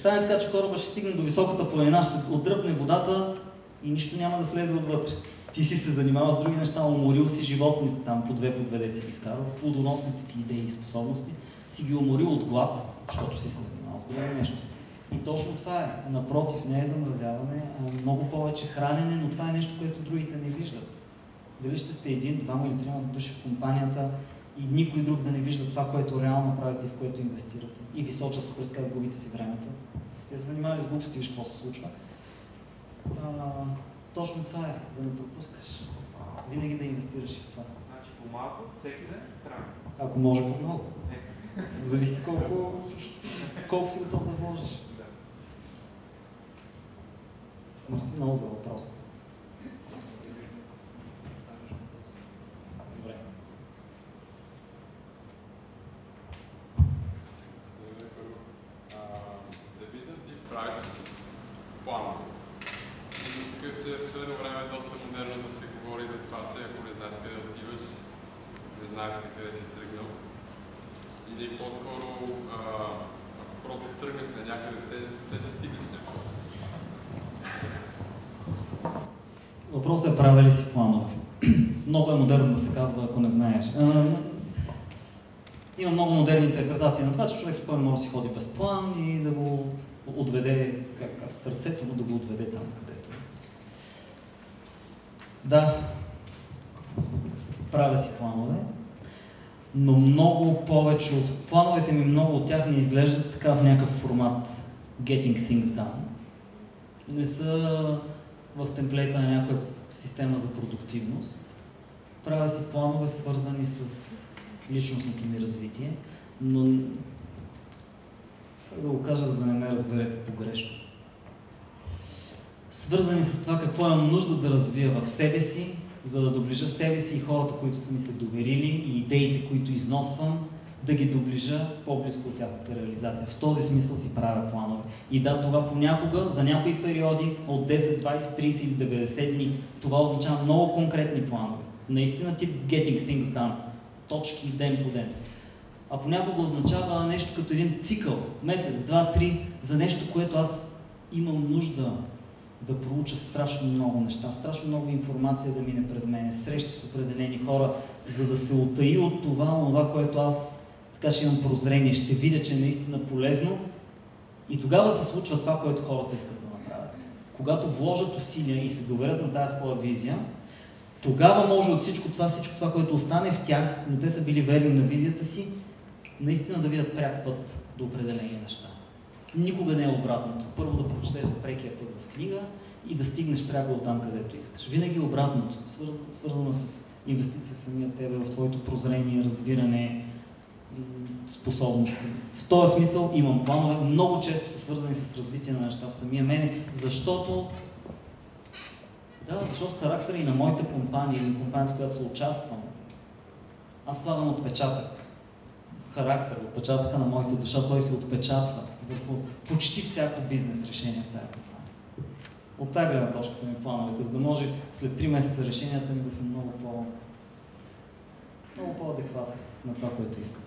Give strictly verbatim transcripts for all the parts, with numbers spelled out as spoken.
стане така, че кораба ще стигне до високата планина, ще се отдръпне водата и нищо няма да слезе отвътре. Ти си се занимавал с други неща, уморил си животните там по две, по две деца ги вкарал, плодоносните ти идеи и способности, си ги уморил от глад, защото си се занимавал с друго нещо. И точно това е. Напротив, не е замразяване, а много повече хранене, но това е нещо, което другите не виждат. Дали ще сте един, двама или трима души в компанията и никой друг да не вижда това, което реално правите и в което инвестирате. И ви сочат с пръст как губите си времето. Сте се занимавали с глупости, виж какво се случва. А, точно това е, да не пропускаш. Винаги да инвестираш и в това. Значи по-малко, всеки ден храна. Ако може по-много. Зависи колко, колко си готов да вложиш. Да. Мерси много за въпрос. Добре. Да видя ти правиш си плана. И такъв, че в последно време е доста модерно да се говори за това, че ако не знаеш къде отиваш, не знаеш на къде си тръгнал. Или по-скоро, ако просто тръгнеш на някъде, се, се ще стигнеш някъде. Въпросът е правя ли си планове. Много е модерно да се казва, ако не знаеш. А, има много модерни интерпретации на това, че човек спокойно може да си ходи без план и да го отведе, как, как сърцето му да го отведе там, където. Да, правя си планове, но много повече от... Плановете ми, много от тях не изглеждат така в някакъв формат getting things done. Не са в темплейта на някаква система за продуктивност. Правя си планове, свързани с личностното ми развитие, но как да го кажа, за да не ме разберете погрешно. Свързани с това какво имам нужда да развия в себе си, за да доближа себе си и хората, които са ми се доверили, и идеите, които износвам, да ги доближа по-близко от тяхната реализация. В този смисъл си правя планове. И да, това понякога, за някои периоди, от десет, двайсет, трийсет или деветдесет дни, това означава много конкретни планове. Наистина тип getting things done. Точки ден по ден. А понякога означава нещо като един цикъл, месец, два, три, за нещо, което аз имам нужда да проуча страшно много неща, страшно много информация да мине през мене, срещи с определени хора, за да се утаи от това, това, което аз така ще имам прозрение, ще видя, че е наистина полезно и тогава се случва това, което хората искат да направят. Когато вложат усилия и се доверят на тази своя визия, тогава може от всичко това, всичко това, което остане в тях, но те са били верни на визията си, наистина да видят пряк път до определени неща. Никога не е обратното. Първо да прочетеш за прекия път в книга и да стигнеш пряко от там, където искаш. Винаги обратното, свързано с инвестиция в самия тебе, в твоето прозрение, разбиране, способности. В този смисъл имам планове, много често са свързани с развитие на неща в самия мене, защото да, защото характера и на моята компания или на компанията, в която се участвам, аз слагам отпечатък. Характер, отпечатъка на моята душа, той се отпечатва върху почти всяко бизнес решение в тази компания. От тази гледна точка са ми плановете, за да може след три месеца решенията ми да са много по много по-адекватни на това, което искам.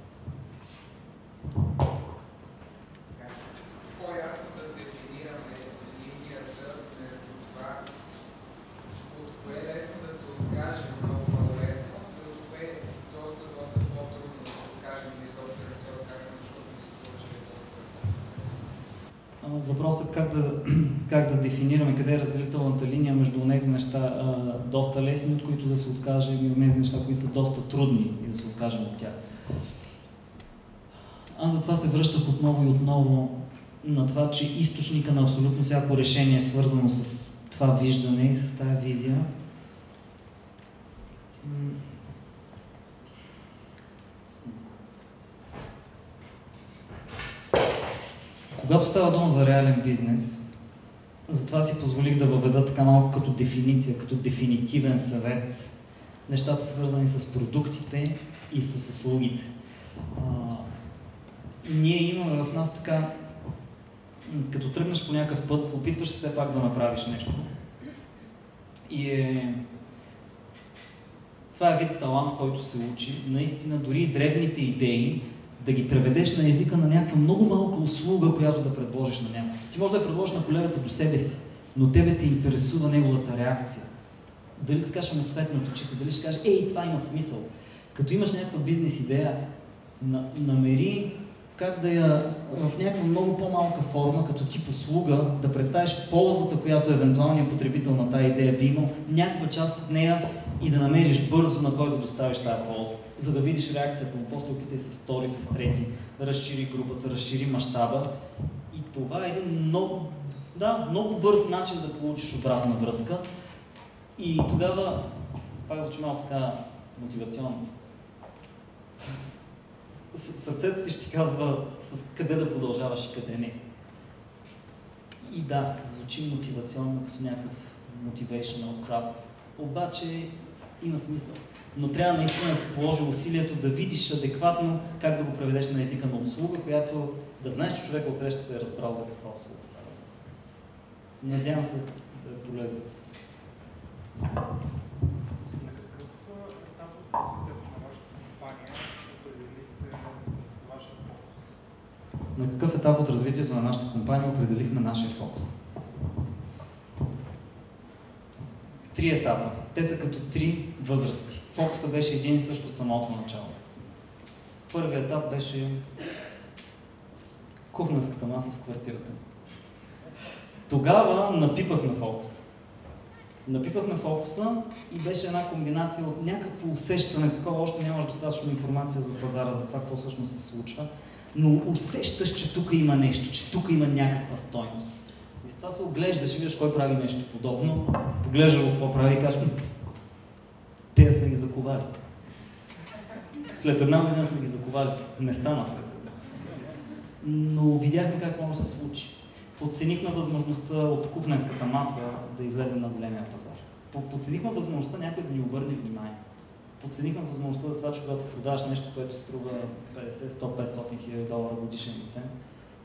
По-ясно да дефинираме линията между това, от кое е лесно да се откажем, много по-лесно, и от кое е доста, доста по-трудно да се откажем или изобщо да се откажем, защото да се случи доста. Въпросът как да, как да дефинираме къде е разделителната линия между тези неща а, доста лесни, от които да се откажем, и тези неща, които са доста трудни и да се откажем от тях. Аз затова се връщах отново и отново на това, че източника на абсолютно всяко решение е свързано с това виждане и с тази визия. Когато става дума за реален бизнес, затова си позволих да въведа така малко като дефиниция, като дефинитивен съвет, нещата свързани с продуктите и с услугите. А, ние имаме в нас така, като тръгнеш по някакъв път, опитваш се все пак да направиш нещо. И е... това е вид талант, който се учи. Наистина, дори и дребните идеи да ги преведеш на езика на някаква много малка услуга, която да предложиш на някой. Ти можеш да я предложиш на колегата до себе си, но тебе те интересува неговата реакция. Дали така ще му светнат очите, дали ще каже, ей, това има смисъл. Като имаш някаква бизнес идея, на, намери как да я в някаква много по-малка форма, като тип услуга, да представиш ползата, която евентуалният потребител на тази идея би имал, някаква част от нея и да намериш бързо на кой да доставиш тази полза, за да видиш реакцията му. После опитай с стори, с трети, разшири групата, разшири мащаба. И това е един много, да, много бърз начин да получиш обратна връзка. И тогава, пак звучи малко така мотивационно, сърцето ти ще ти казва с къде да продължаваш и къде не. И да, звучи мотивационно, като някакъв motivational crap, обаче има смисъл. Но трябва наистина да си положи усилието да видиш адекватно как да го преведеш на езика на услуга, която да знаеш, че човек от срещата е разбрал за каква услуга става. Надявам се да е полезно. На какъв етап от развитието на нашата компания определихме нашия фокус? Три етапа. Те са като три възрасти. Фокусът беше един и също от самото начало. Първият етап беше кухненската маса в квартирата. Тогава напипахме фокуса. Напипахме фокуса и беше една комбинация от някакво усещане, такова още нямаш достатъчно информация за пазара, за това какво всъщност се случва, но усещаш, че тук има нещо, че тук има някаква стойност. И с това се оглеждаш и виждаш кой прави нещо подобно, поглеждаш го какво прави и кажеш, те сме ги заковали. След една година сме ги заковали. Не стана след това. Но видяхме как може да се случи. Подценихме възможността от кухненската маса да излезем на големия пазар. Подценихме възможността някой да ни обърне внимание. Подценихме възможността за това, че когато продаваш нещо, което струва петдесет, сто, петстотин хиляди долара годишен лиценз,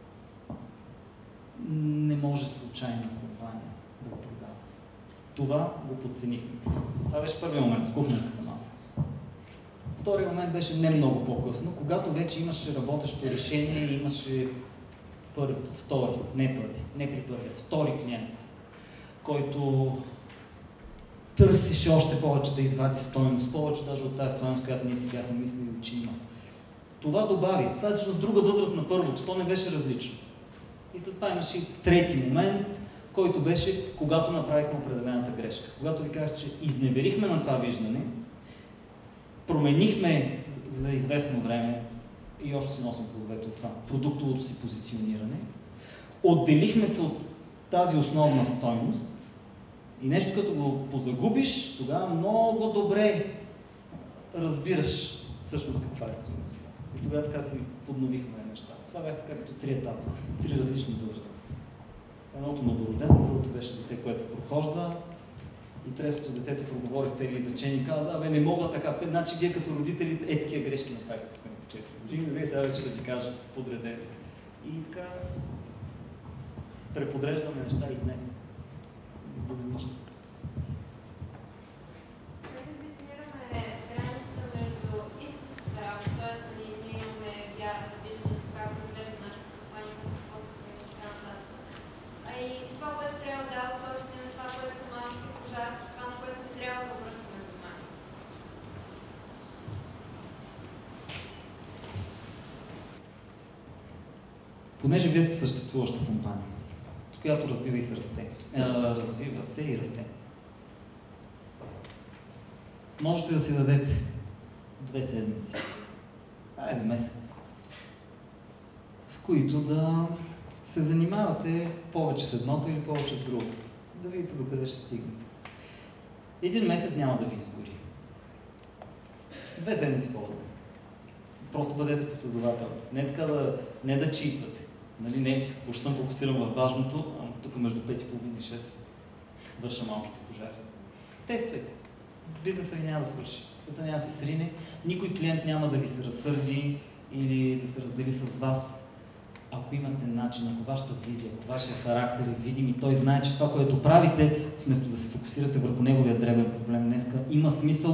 не може случайна компания да го продава. Това го подценихме. Това беше първият момент с кухненската маса. Вторият момент беше не много по-късно, когато вече имаше работещо решение и имаше първи, втори, не първи, не при първия, втори клиент, който търсеше още повече да извади стойност, повече даже от тази стойност, която ние си бяхме мислили, че има. Това добави. Това е всъщност друга възраст на първото, то не беше различно. И след това имаше и трети момент, който беше, когато направихме определената грешка. Когато ви казах, че изневерихме на това виждане, променихме за известно време, и още си носим плодовете от това, продуктовото си позициониране, отделихме се от тази основна стойност и нещо като го позагубиш, тогава много добре разбираш всъщност каква е стойността. И тогава така си подновихме неща. Това бяха така като три етапа, три различни възрасти. Едното новородено, другото беше дете, което прохожда, и третото детето проговори с цели изречения и каза, абе не мога така, значи вие като родители е такива грешки направихте последните четири години, вие сега вече да ви кажа подредете. И така преподреждаме неща и днес. Динамично са. Как да дефинираме границата между истинската работа, т.е. ние имаме вярата, виждаме как изглежда нашата компания, какво се строи и така нататък. А и това, което трябва да аутсорсим, това, което са малките пожарци, това, на което не трябва да обръщаме внимание. Понеже вие сте съществуваща компания, която развива и се расте. Е, развива се и расте. Можете да си дадете две седмици, айде месец, в които да се занимавате повече с едното или повече с другото. Да видите докъде ще стигнете. Един месец няма да ви изгори. Две седмици по-добре. Просто бъдете последователни. Не така да, не да читвате. Нали, не, уж съм фокусиран във важното, а тук между пет и половина и шест върша малките пожари. Тествайте. Бизнесът ви няма да свърши. Света няма да се срине. Никой клиент няма да ви се разсърди или да се раздели с вас. Ако имате начин, ако вашата визия, ако вашия характер е видим и той знае, че това, което правите, вместо да се фокусирате върху неговия дребен проблем днеска, има смисъл,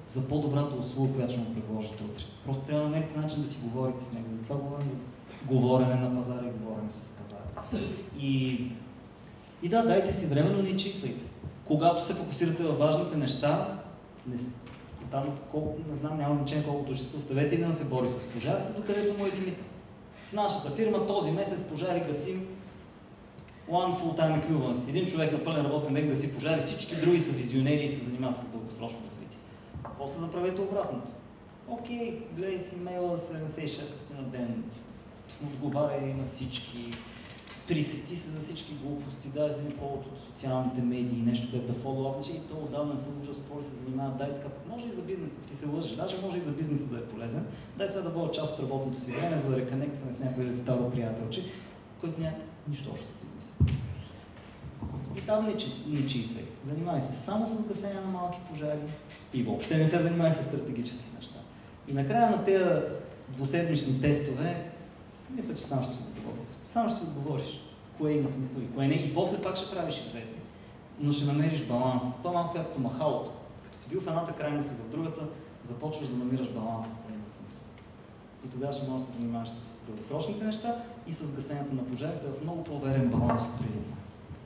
за по-добрата услуга, която ще му предложите утре. Просто трябва да намерите начин да си говорите с него. Затова говорим за говорене на пазара и говорене с пазара. И, и да, дайте си време, но не читвайте. Когато се фокусирате във важните неща, не, там, колко, не знам, няма значение колко души сте, оставете или да се бори с пожарите, докъдето му е лимита. В нашата фирма този месец пожари гасим one full-time equivalence. Един човек на пълен работен ден гаси пожари, всички други са визионери и се занимават с дългосрочно развитие. После да правите обратното. Окей, гледай си мейла седемдесет и шест пъти на ден, отговаряй на всички, присети се за всички глупости, дай за повод от социалните медии, нещо, което да фоллоу-ап, и то отдавна не съм виждал спори се занимават, дай така, може и за бизнеса, ти се лъжеш, даже може и за бизнеса да е полезен, дай сега да бъда част от работното си време, за да реконектване с някой старо приятелче, който няма нищо общо с бизнеса. И там не, чи, не читвай. Занимай се само с гасене на малки пожари и въобще не се занимай с стратегически неща. И накрая на тези двуседмични тестове, мисля, че сам ще си отговориш. Сам ще си отговориш кое има смисъл и кое не. И после пак ще правиш и двете. Но ще намериш баланс. Това малко както махалото. Като си бил в едната крайност и в другата, започваш да намираш баланс, кое има смисъл. И тогава ще можеш да се занимаваш с дългосрочните неща и с гасенето на пожарите в много по-верен баланс от преди това.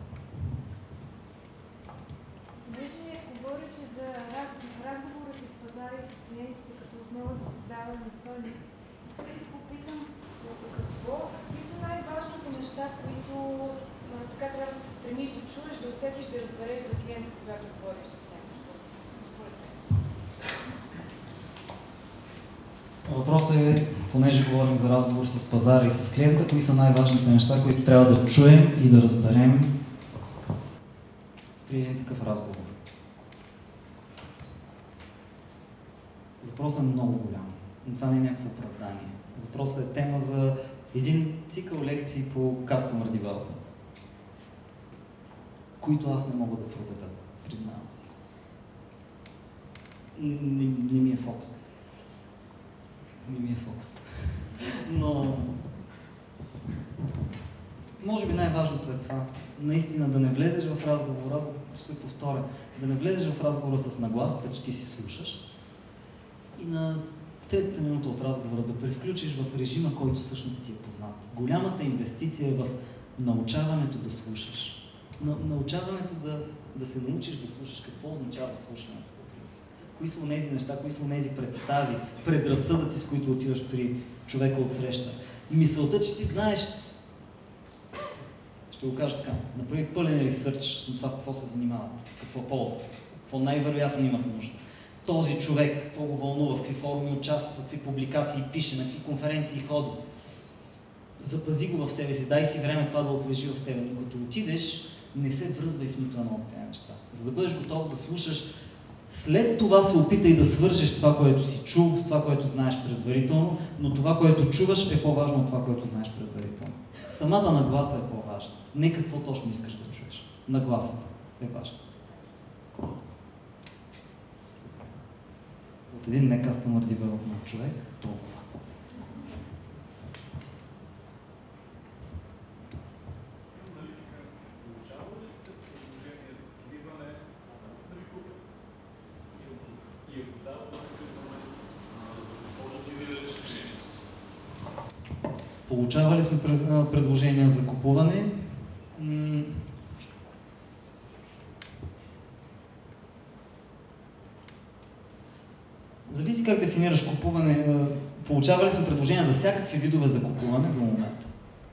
Беше, говореше за разговора с пазара и с клиентите като основа за създаване на стойност. Искам да попитам, какво, какви са най-важните неща, които а, така трябва да се стремиш да чуеш, да усетиш, да разбереш за клиента, когато говориш с него, според мен? Въпросът е, понеже говорим за разговор с пазара и с клиента, кои са най-важните неща, които трябва да чуем и да разберем при един такъв разговор. Въпросът е много голям. Но това не е някакво оправдание. Въпросът е тема за един цикъл лекции по Customer Development, които аз не мога да проведа, признавам си. Не, не, не ми е фокус. Не ми е фокус. Но може би най-важното е това. Наистина да не влезеш в разговор, разговор ще се повторя, да не влезеш в разговора с нагласата, че ти си слушаш и на третата минута от разговора да превключиш в режима, който всъщност ти е познат. Голямата инвестиция е в научаването да слушаш. На, научаването да, да се научиш да слушаш. Какво означава слушането? Кои са онези неща, кои са онези представи, предразсъдъци, с които отиваш при човека от среща. Мисълта, че ти знаеш, ще го кажа така, направи пълен ресърч на това с какво се занимават, какво ползват, какво най-вероятно имат нужда. Този човек, какво го вълнува, в какви форуми участва, в какви публикации пише, на какви конференции ходи. Запази го в себе си, дай си време това да отлежи в тебе, но като отидеш, не се връзвай в нито едно от тези неща. За да бъдеш готов да слушаш, след това се опитай да свържеш това, което си чул, с това, което знаеш предварително, но това, което чуваш, е по-важно от това, което знаеш предварително. Самата нагласа е по-важна. Не какво точно искаш да чуеш. Нагласата е важна. От един не Customer Development човек, толкова. Получавали сме предложения за купуване. Зависи как дефинираш купуване. Получавали сме предложения за всякакви видове закупуване до момента.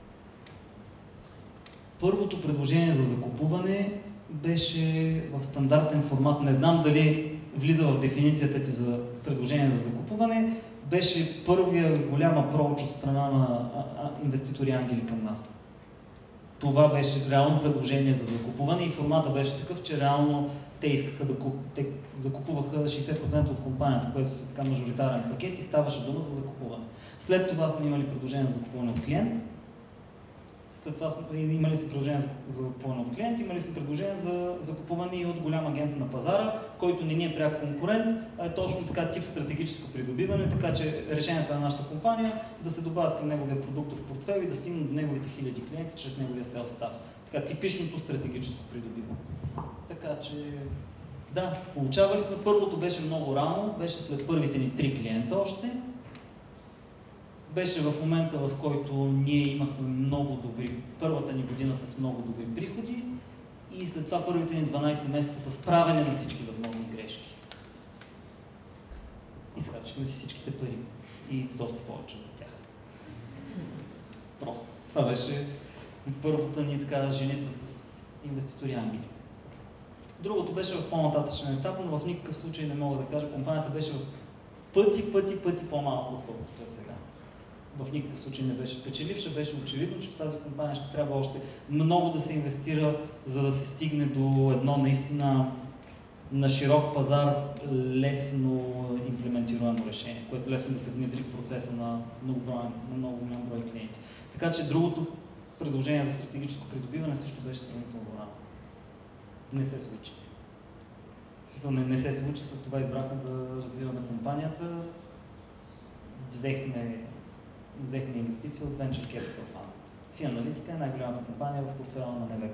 Първото предложение за закупуване беше в стандартен формат. Не знам дали влиза в дефиницията ти за предложение за закупуване. Беше първия голям approach от страна на инвеститори ангели към нас. Това беше реално предложение за закупуване и формата беше такъв, че реално те искаха да куп... те закупуваха шейсет процента от компанията, което са така мажоритарен пакет и ставаше дума за закупуване. След това сме имали предложение за закупуване от клиент. След това сме имали сме предложение за закупуване от клиент, имали сме предложение за закупуване и от голям агент на пазара, който не ни е пряк конкурент, а е точно така тип стратегическо придобиване, така че решенията на нашата компания да се добавят към неговия продуктов портфейл и да стигнат до неговите хиляди клиенти чрез неговия sales staff. Така типичното стратегическо придобиване. Така че Да, получавали сме. Първото беше много рано, беше след първите ни три клиента още. Беше в момента, в който ние имахме много добри, първата ни година с много добри приходи и след това първите ни дванайсет месеца с правене на всички възможни грешки. И схарчихме си всичките пари и доста повече от тях. Просто. Това беше първата ни така женитба с инвеститори ангели. Другото беше в по-нататъчен етап, но в никакъв случай не мога да кажа, компанията беше в пъти, пъти, пъти по-малко, отколкото е сега. В никакъв случай не беше печеливша, беше очевидно, че в тази компания ще трябва още много да се инвестира, за да се стигне до едно наистина на широк пазар лесно имплементируемо решение, което лесно да се внедри в процеса на много, брой, на много голям брой клиенти. Така че другото предложение за стратегическо придобиване също беше сравнително рано. Не се случи. В смисъл, не, не се случи, след това избрахме да развиваме компанията. Взехме, взехме инвестиции от Venture Capital Fund. Фианалитика е най-голямата компания в портфела на Невек.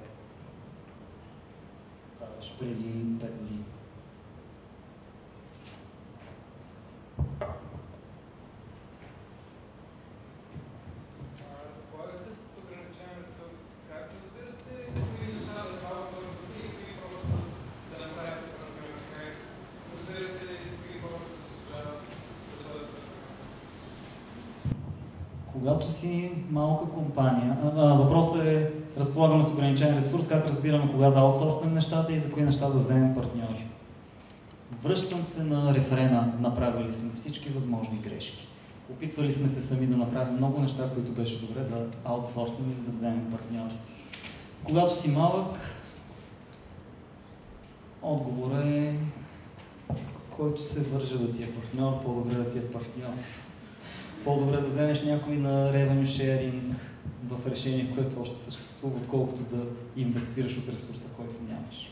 Това беше преди пет години. Разполагате с ограничен ресурс. Как разбирате кои неща да това аутсорсите и кои просто да направите програми? Как разбирате кои хора се заслужават да бъдат? Когато си малка компания, а, а, въпросът е, разполагаме с ограничен ресурс, как разбираме кога да аутсорснем нещата и за кои неща да вземем партньори. Връщам се на рефрена, направили сме всички възможни грешки. Опитвали сме се сами да направим много неща, които беше добре да аутсорснем и да вземем партньори. Когато си малък, отговорът е, който се вържа да ти е партньор, по-добре да ти е партньор. По-добре да вземеш някой на revenue sharing в решение, което още съществува, отколкото да инвестираш от ресурса, който нямаш.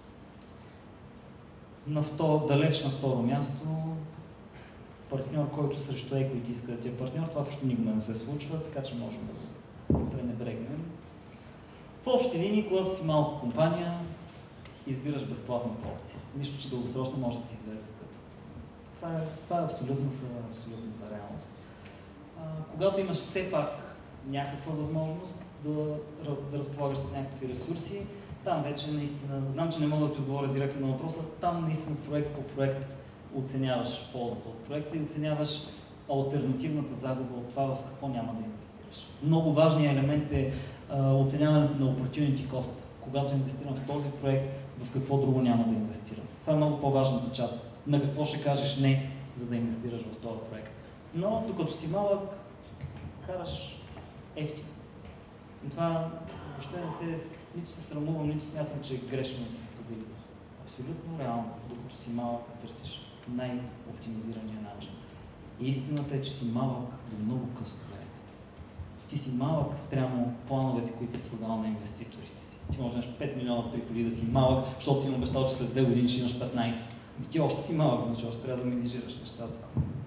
На второ, далеч на второ място, партньор, който срещу equity иска да ти е партньор, това почти никога не се случва, така че можем да го пренебрегнем. В общи линии, когато си малка компания, избираш безплатната опция. Нищо, че дългосрочно може да ти излезе скъпо. Това е, това е абсолютната, абсолютната реалност. А, когато имаш все пак някаква възможност да, да разполагаш с някакви ресурси, там вече наистина, знам, че не мога да ти отговоря директно на въпроса, там наистина проект по проект оценяваш ползата от проекта и оценяваш алтернативната загуба от това в какво няма да инвестираш. Много важният елемент е а, оценяването на opportunity cost. Когато инвестирам в този проект, в какво друго няма да инвестирам. Това е много по-важната част. На какво ще кажеш не, за да инвестираш в този проект. Но докато си малък, караш ефтино. И това въобще не се, нито се срамувам, нито смятам, че е грешно да се сподели. Абсолютно реално, докато си малък, търсиш най-оптимизирания начин. И истината е, че си малък до много късно време. Ти си малък спрямо плановете, които си продал на инвеститорите си. Ти можеш да имаш пет милиона приходи да си малък, защото си им обещал, че след две години ще имаш петнайсет. И ти още си малък, значи още трябва да менежираш нещата.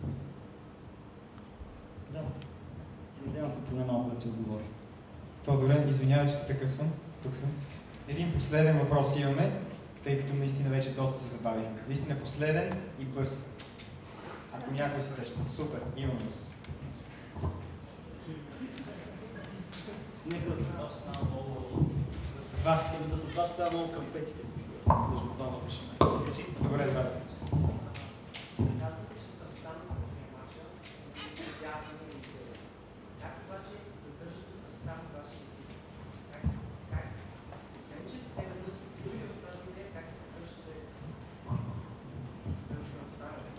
Да. Надявам се поне малко да ти отговори. Тодоре, извинявай, че те прекъсвам. Тук съм. Един последен въпрос имаме, тъй като наистина вече доста се забавихме. Наистина последен и бърз. Ако някой се сеща. Супер, имаме. Нека да се това, че става много... Да се два. Да се това, че става много към петите. Между двама пишеме. Добре, два да се. Казвате, че страстта на предприемача е вярна и интересна. Как обаче задържате страстта на вашия екип? Как, как, освен, че те да са добри в тази идея, как ще разправяте?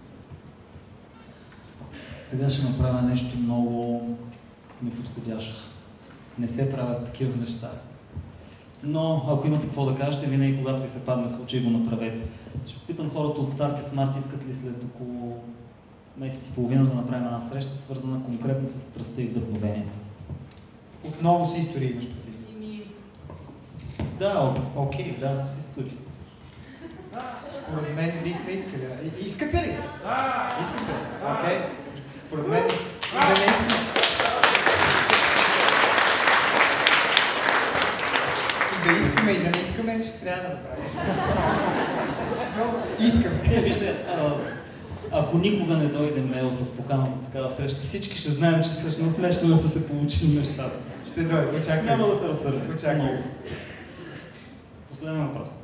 Сега ще направя нещо много неподходящо. Не се правят такива неща. Но ако имате какво да кажете, винаги когато ви се падне случай, го направете. Ще питам хората от Start Smart, искат ли след около месец и половина да направим една среща, свързана конкретно с страстта и вдъхновението. Отново с истории имаш предвид. Да, окей, да, с истории. Според мен бихме искали. Искате ли? Да! Искате? Окей. Според мен и да не искате. И да искаме и да не искаме, ще трябва да направим. Но искаме. Е, вижте, а, ако никога не дойде мейл с покана за такава среща, всички ще знаем, че всъщност нещо не са се получили нещата. Ще дойде, очаквай. Няма да се разсърдим. Очаквай. Последен въпрос.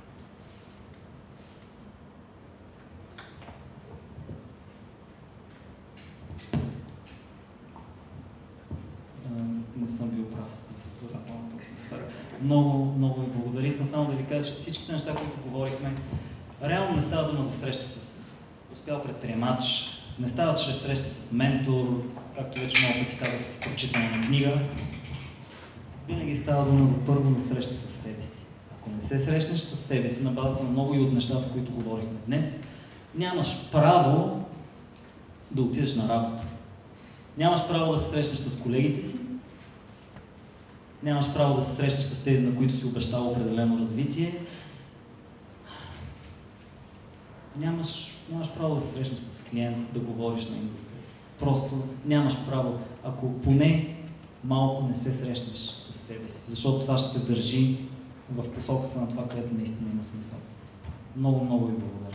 Не съм бил прав за състезателната атмосфера. Много, много ви благодаря. Искам само да ви кажа, че всичките неща, които говорихме, реално не става дума за среща с успял предприемач, не става чрез среща с ментор, както вече много пъти казах, с прочитане на книга. Винаги става дума за първо на среща с себе си. Ако не се срещнеш с себе си на базата на много и от нещата, които говорихме днес, нямаш право да отидеш на работа. Нямаш право да се срещнеш с колегите си, нямаш право да се срещнеш с тези, на които си обещал определено развитие, нямаш, нямаш право да се срещнеш с клиент, да говориш на индустрията. Просто нямаш право, ако поне малко не се срещнеш с себе си, защото това ще те държи в посоката на това, което наистина има смисъл. Много, много ви благодаря.